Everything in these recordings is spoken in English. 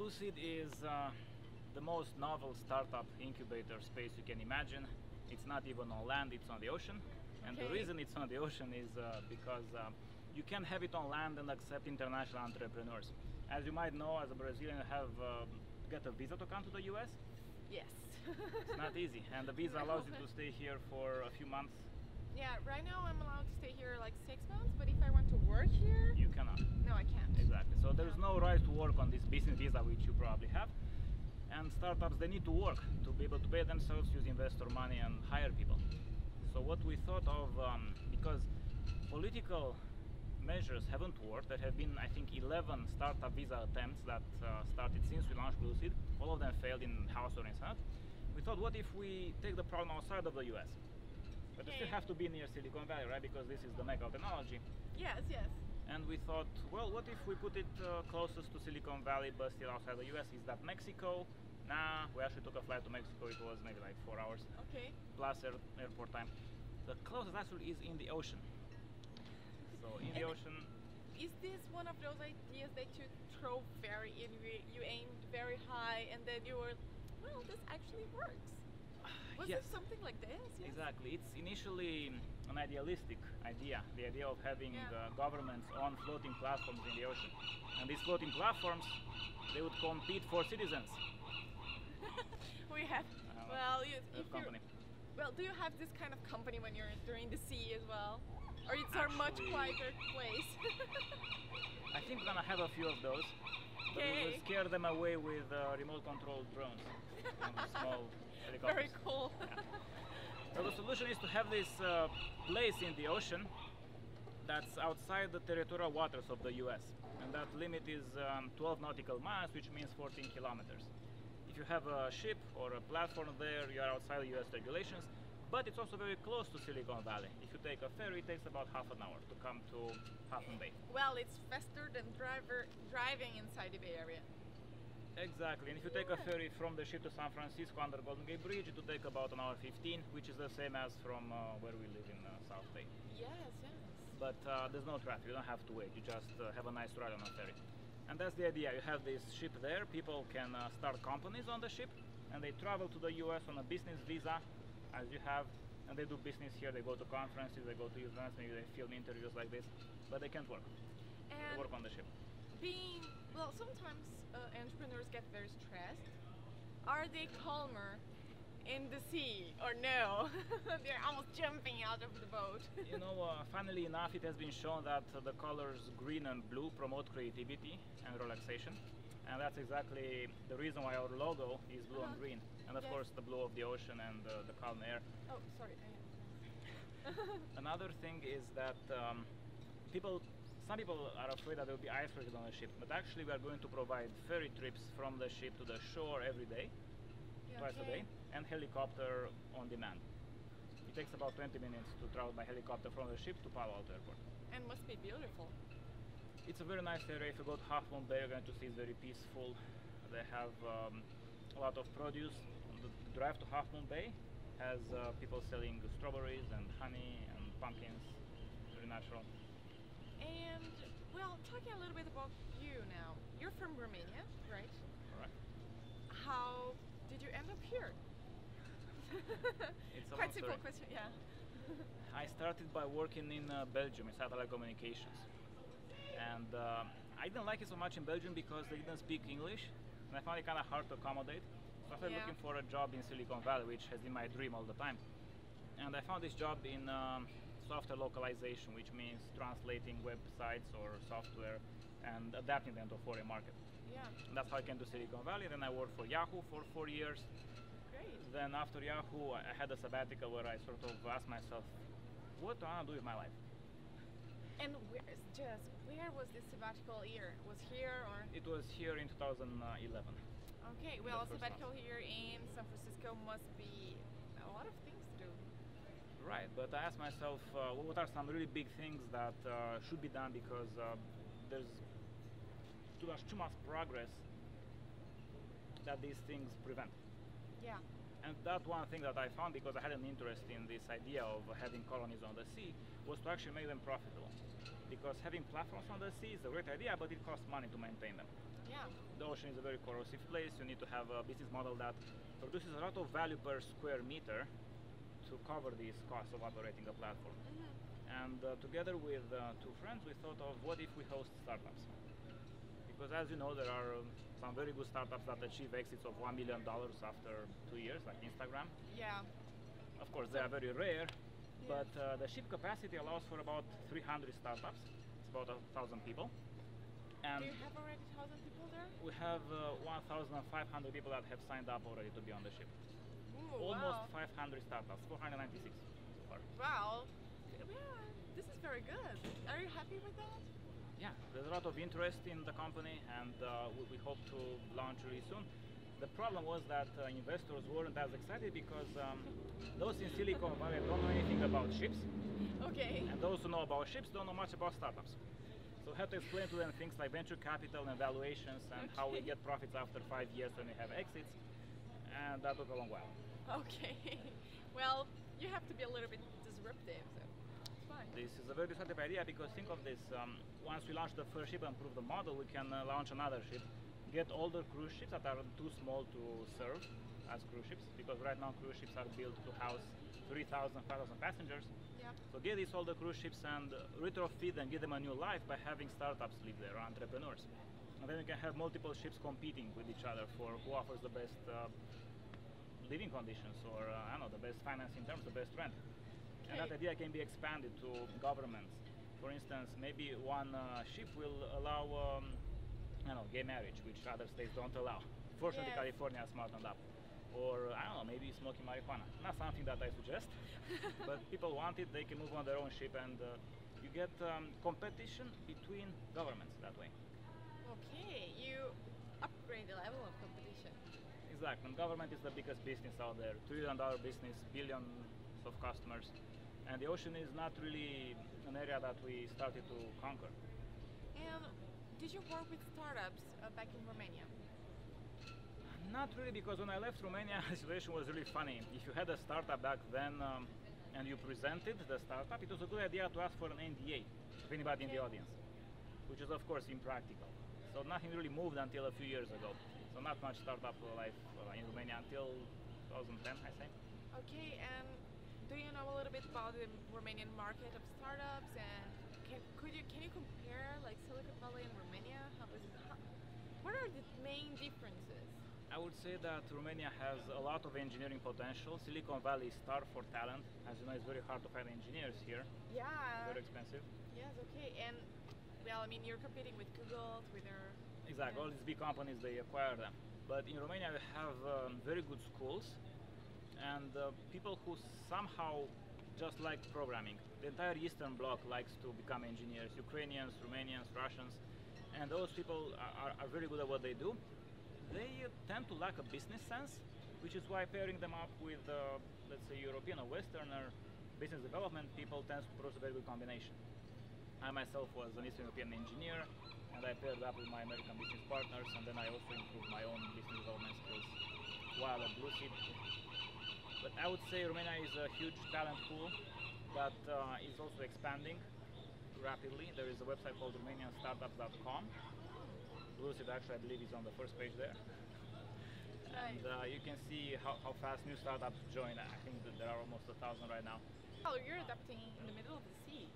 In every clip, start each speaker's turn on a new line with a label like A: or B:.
A: Lucid is the most novel startup incubator space you can imagine. It's not even on land, it's on the ocean. And the reason it's on the ocean is because you can have it on land and accept international entrepreneurs. As you might know, as a Brazilian, you have to get a visa to come to the US.
B: Yes.
A: It's not easy, and the visa allows you to stay here for a few months.
B: Yeah, right now I'm allowed to stay here like 6 months, but if I want to work here,
A: You cannot.
B: no, I can't.
A: Exactly. So there's no right to work on this business visa, which you probably have. And startups, they need to work to be able to pay themselves, use investor money, and hire people. So what we thought of, because political measures haven't worked, there have been, I think, 11 startup visa attempts that started since we launched Lucid. All of them failed in House or in Senate. We thought, what if we take the problem outside of the US? But you still have to be near Silicon Valley, right? Because this is the mecca of technology.
B: Yes, yes.
A: And we thought, well, what if we put it closest to Silicon Valley but still outside the US? Is that Mexico? Nah, we actually took a flight to Mexico. It was maybe like 4 hours
B: Okay.
A: plus airport time. The closest actually is in the ocean. So in the ocean,
B: Is this one of those ideas that you throw very in, you aimed very high, and then you were, well, this actually works? Was
A: yes.
B: it something like this? Yes.
A: Exactly. It's initially an idealistic idea, the idea of having
B: Yeah.
A: governments on floating platforms in the ocean. And these floating platforms, they would compete for citizens.
B: We have, well, you, if
A: Company.
B: well, do you have this kind of company when you're during the sea as well? Or it's a much
A: Actually-
B: quieter place?
A: I think we're gonna have a few of those. But we
B: Okay.
A: will scare them away with remote controlled drones and small helicopters.
B: Very cool.
A: So the solution is to have this place in the ocean that's outside the territorial waters of the US. And that limit is 12 nautical miles, which means 14 kilometers. If you have a ship or a platform there, you are outside the US regulations, but it's also very close to Silicon Valley. If you take a ferry, it takes about half an hour to come to Half Moon Bay.
B: Well, it's faster than driving inside the Bay Area.
A: Exactly, and if you take a ferry from the ship to San Francisco under Golden Gate Bridge, it will take about an hour 15, which is the same as from where we live in South Bay.
B: Yes, yes.
A: But there's no traffic, you don't have to wait, you just have a nice ride on a ferry. And that's the idea, you have this ship there, people can start companies on the ship, and they travel to the US on a business visa, as you have, and they do business here, they go to conferences, they go to events, maybe they film interviews like this, but they can't work. They
B: And
A: work on the ship.
B: being, well, sometimes entrepreneurs get very stressed. Are they calmer in the sea or no? They're almost jumping out of the boat.
A: You know, funnily enough, it has been shown that the colors green and blue promote creativity and relaxation. And that's exactly the reason why our logo is blue and green. And of
B: Yes.
A: course, the blue of the ocean and the calm air.
B: Oh, sorry.
A: Another thing is that some people are afraid that there will be isolated on the ship. But actually, we are going to provide ferry trips from the ship to the shore every day,
B: Yeah,
A: twice a
B: okay.
A: day, and helicopter on demand. It takes about 20 minutes to travel by helicopter from the ship to Palo Alto Airport.
B: And must be beautiful.
A: It's a very nice area. If you go to Half Moon Bay, you're going to see it's very peaceful. They have a lot of produce. The drive to Half Moon Bay has people selling strawberries and honey and pumpkins, very natural.
B: And, well, talking a little bit about you now. You're from Romania, right?
A: Correct.
B: How did you end up here?
A: It's a
B: Quite
A: long
B: simple
A: story.
B: question, yeah.
A: I started by working in Belgium in satellite communications, and I didn't like it so much in Belgium because they didn't speak English, and I found it kind of hard to accommodate. So I started
B: Yeah.
A: looking for a job in Silicon Valley, which has been my dream all the time. And I found this job in software localization, which means translating websites or software and adapting them to a foreign market.
B: Yeah,
A: And that's how I came to Silicon Valley. Then I worked for Yahoo for 4 years.
B: great.
A: Then after Yahoo, I had a sabbatical where I sort of asked myself, what do I want to do with my life?
B: And where was this sabbatical year? Was here or?
A: It was here in 2011.
B: Okay, well, a
A: the first
B: sabbatical here in San Francisco must be a lot of things to do.
A: Right, but I asked myself, what are some really big things that should be done because there's too much progress that these things prevent.
B: Yeah.
A: And that one thing that I found, because I had an interest in this idea of having colonies on the sea, was to actually make them profitable. Because having platforms on the sea is a great idea, but it costs money to maintain them.
B: Yeah.
A: The ocean is a very corrosive place. You need to have a business model that produces a lot of value per square meter to cover these costs of operating a platform. And together with two friends, we thought of what if we host startups? Because as you know, there are some very good startups that achieve exits of $1 million after 2 years, like Instagram.
B: Yeah.
A: Of course, they are very rare, but the ship capacity allows for about 300 startups. It's about 1,000 people. And
B: Do you have already 1,000 people there?
A: we have 1,500 people that have signed up already to be on the ship.
B: Ooh,
A: Almost
B: wow.
A: 500 startups, 496 so far.
B: Wow. Yeah, this is very good. Are you happy with that?
A: Yeah, there's a lot of interest in the company, and we hope to launch really soon. The problem was that investors weren't as excited because those in Silicon Valley don't know anything about ships,
B: Okay.
A: and those who know about ships don't know much about startups. So I had to explain to them things like venture capital and valuations and how we
B: Okay.
A: get profits after 5 years when we have exits, and that took a long while.
B: Okay. Well, you have to be a little bit disruptive, so it's fine.
A: This is a very disruptive idea because think of this, once we launch the first ship and prove the model, we can launch another ship, get older cruise ships that are too small to serve as cruise ships, because right now cruise ships are built to house 3,000, 5,000 passengers.
B: Yeah.
A: So get these older cruise ships and retrofit and give them a new life by having startups live there, entrepreneurs. And then we can have multiple ships competing with each other for who offers the best living conditions, or I don't know, the best financing terms, the best rent. And that
B: Okay.
A: idea can be expanded to governments. For instance, maybe one ship will allow, I don't know, gay marriage, which other states don't allow. Fortunately,
B: Yes.
A: California has smartened up. Or I don't know, maybe smoking marijuana. Not something that I suggest, but people want it. They can move on their own ship, and you get competition between governments that way.
B: Okay, you upgrade the level of competition.
A: Exactly. And government is the biggest business out there. $1 trillion business, billions of customers, and the ocean is not really an area that we started to conquer.
B: And did you work with startups back in Romania?
A: Not really, because when I left Romania, the situation was really funny. If you had a startup back then and you presented the startup, it was a good idea to ask for an NDA of anybody in the
B: Okay.
A: audience, which is of course impractical. So nothing really moved until a few years ago. So not much startup life in Romania until 2010, I say.
B: Okay, and do you know a little bit about the Romanian market of startups? And can you compare like Silicon Valley and Romania? What are the main differences?
A: I would say that Romania has a lot of engineering potential. Silicon Valley is starved for talent. As you know, it's very hard to find engineers here.
B: Yeah.
A: Very expensive.
B: Yes. Okay. And well, I mean, you're competing with Google, Twitter.
A: Exactly. All these big companies, they acquire them. But in Romania, we have very good schools and people who somehow just like programming. The entire Eastern Bloc likes to become engineers. Ukrainians, Romanians, Russians, and those people are very good at what they do. They tend to lack a business sense, which is why pairing them up with, let's say, European or Westerner business development people tends to produce a very good combination. I myself was an Eastern European engineer, and I paired up with my American business partners, and then I also improved my own business development skills while at Lucid. But I would say Romania is a huge talent pool that is also expanding rapidly. There is a website called RomanianStartups.com. Lucid actually, I believe, is on the first page there. And you can see how fast new startups join. I think that there are almost 1,000 right now.
B: Oh, you're adapting in the middle of the sea.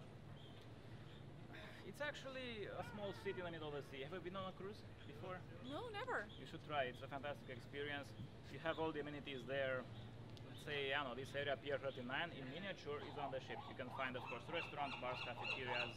A: It's actually a small city in the middle of the sea. Have you been on a cruise before?
B: No, never.
A: You should try. It's a fantastic experience. You have all the amenities there. Let's say, I don't know, this area, Pier 39, in miniature, is on the ship. You can find, of course, restaurants, bars, cafeterias,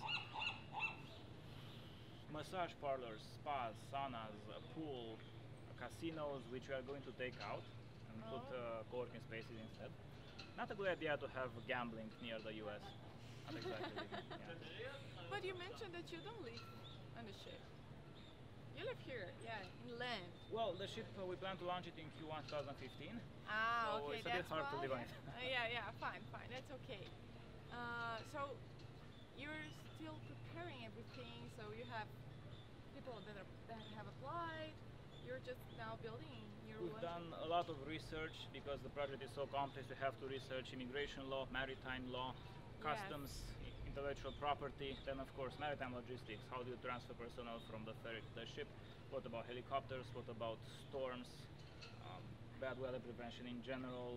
A: massage parlors, spas, saunas, a pool, casinos, which we are going to take out and put co-working spaces instead. Not a good idea to have gambling near the US. Not exactly. Yeah.
B: But you mentioned that you don't live on the ship. You live here, yeah, in land.
A: Well, the ship, we plan to launch it in Q1 2015.
B: Ah,
A: So
B: okay,
A: it's a bit
B: that's
A: hard to
B: why.
A: live on it.
B: Yeah, fine, that's okay. So you're still preparing everything. So you have people that have applied. You're just now building your.
A: We've done a lot of research because the project is so complex. We have to research immigration law, maritime law, customs, intellectual property, then of course maritime logistics. How do you transfer personnel from the ferry to the ship? What about helicopters? What about storms? Bad weather prevention in general,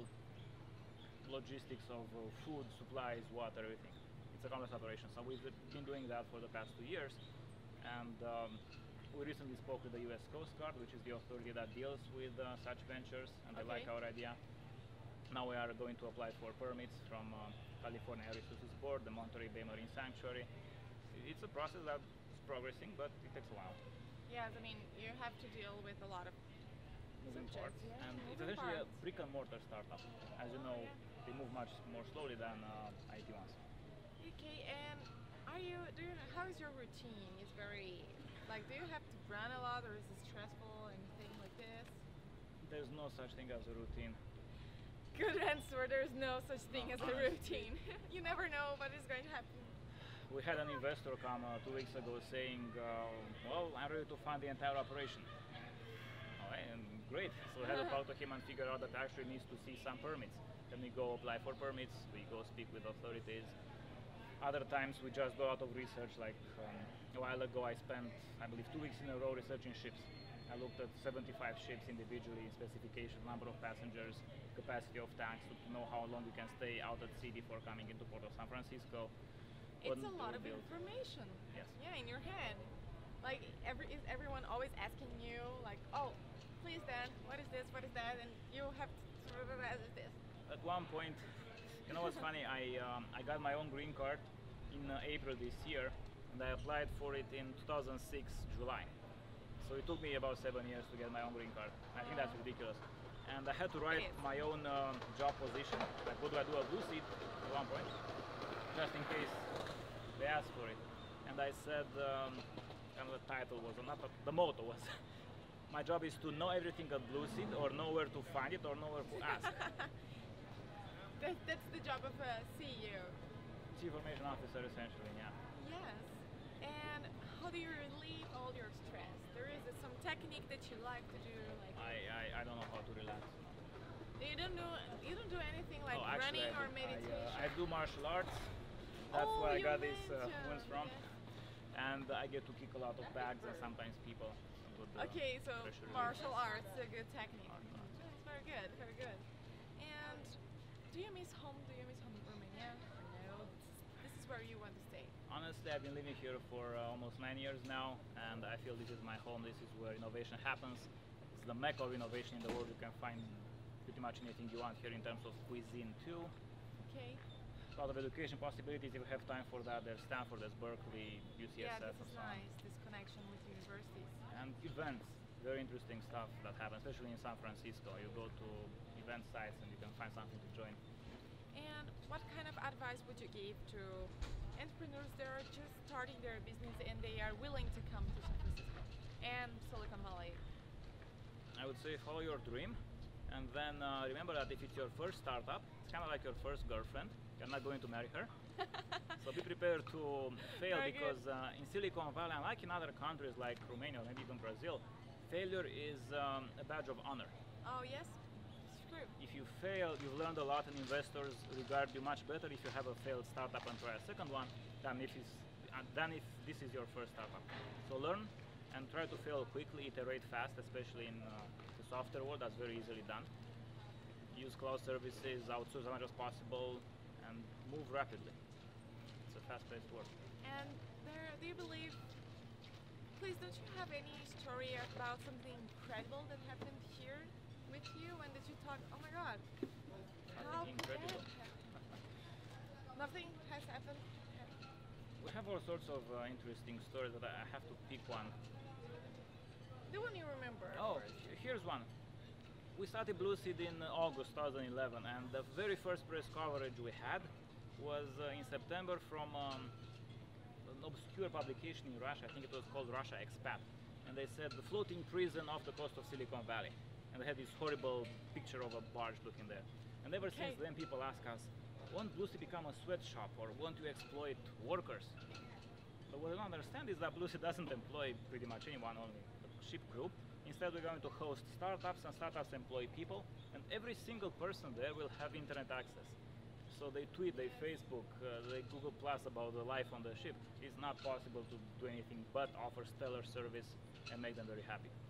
A: logistics of food, supplies, water, everything. It's a complex operation. So we've been doing that for the past 2 years, and we recently spoke with the U.S. Coast Guard, which is the authority that deals with such ventures, and they like
B: Okay.
A: our idea. Now we are going to apply for permits from California Air Resources Board, the Monterey Bay Marine Sanctuary. It's a process that's progressing, but it takes a while.
B: Yes, I mean you have to deal with a lot of
A: Moving
B: subjects,
A: parts,
B: yeah,
A: and it's
B: moving
A: essentially a
B: parts.
A: brick and mortar startup. As you know, they move much more slowly than IT ones.
B: Okay, and how is your routine? It's very, like, do you have to run a lot or is it stressful, anything like this?
A: There's no such thing as a routine.
B: Good answer, there's no such thing as a
A: honestly.
B: routine. You never know what is going to happen.
A: We had an investor come 2 weeks ago saying, well, I'm ready to fund the entire operation. Alright, and great. So we had to talk to him and figure out that actually needs to see some permits. Then we go apply for permits, we go speak with authorities. Other times we just go out of research, like a while ago I spent, I believe, 2 weeks in a row researching ships. I looked at 75 ships individually, specification, number of passengers, capacity of tanks, to know how long we can stay out at sea before coming into Port of San Francisco.
B: It's
A: What
B: a lot
A: to
B: of
A: build.
B: information.
A: Yes.
B: Yeah, in your head. Like, is everyone always asking you, like, oh, please, Dan, what is this, what is that, and you have to, what is this?
A: At one point, you know what's funny? I got my own green card in April this year, and I applied for it in 2006 July. So it took me about 7 years to get my own green card. I think that's ridiculous. And I had to write
B: It is.
A: my own job position, like what do I do at Blue Seed at one point, just in case they ask for it. And I said, kind of the title was, or not, the motto was, my job is to know everything at Blue Seed, or know where to find it, or know where to ask.
B: That's the job of a CEO.
A: Chief Information Officer, essentially, yeah.
B: Yes. And how do you relieve all your stress? There is some technique that you like to do, like
A: I don't know how to relax.
B: you don't do anything like
A: Oh, actually,
B: running
A: I
B: or
A: do.
B: meditation.
A: I do martial arts. That's
B: Oh,
A: where I
B: you
A: got these
B: mentioned,
A: wounds from.
B: yes.
A: And I get to kick a lot of bags and sometimes people. Good,
B: Okay, so
A: pressure relief.
B: martial arts, a good technique.
A: Martial arts.
B: That's very good, very good. And do you miss home? Do you miss home in Romania? Or no? This is where you want to stay.
A: Honestly, I've been living here for almost 9 years now, and I feel this is my home. This is where innovation happens. It's the mecca of innovation in the world. You can find pretty much anything you want here in terms of cuisine too.
B: Okay.
A: A lot of education possibilities if you have time for that. There's Stanford, there's Berkeley, UCSF,
B: Yeah, this
A: and
B: is
A: so on.
B: nice. This connection with universities.
A: And events, very interesting stuff that happens, especially in San Francisco. You go to event sites and you can find something to join.
B: And what kind of advice would you give to entrepreneurs that are just starting their business and they are willing to come to San Francisco and Silicon Valley?
A: I would say follow your dream, and then remember that if it's your first startup, it's kind of like your first girlfriend. You're not going to marry her. So be prepared to fail,
B: Very good.
A: because in Silicon Valley, unlike in other countries like Romania or maybe even Brazil, failure is a badge of honor.
B: Oh yes, it's true.
A: If you fail, you've learned a lot, and investors regard you much better if you have a failed startup and try a second one than if this is your first startup. So learn and try to fail quickly, iterate fast, especially in the software world. That's very easily done. Use cloud services, outsource as much as possible, and move rapidly. It's a fast place to work.
B: And do you believe? Please, don't you have any story about something incredible that happened here with you, and that you thought, oh my God, how could that
A: incredible.
B: happen? Nothing has happened.
A: We have all sorts of interesting stories, but I have to pick one.
B: The one you remember. of
A: Oh,
B: course.
A: here's one. We started Blue Seed in August 2011, and the very first press coverage we had was in September from an obscure publication in Russia. I think it was called Russia Expat. And they said the floating prison off the coast of Silicon Valley. And they had this horrible picture of a barge looking there. And ever since
B: Okay.
A: then, people ask us, won't Blue Seed become a sweatshop, or won't you exploit workers? But what I don't understand is that Blue Seed doesn't employ pretty much anyone, only the ship crew. Instead, we're going to host startups, and startups employ people, and every single person there will have internet access. So they tweet, they Facebook, they Google Plus about the life on the ship. It's not possible to do anything but offer stellar service and make them very happy.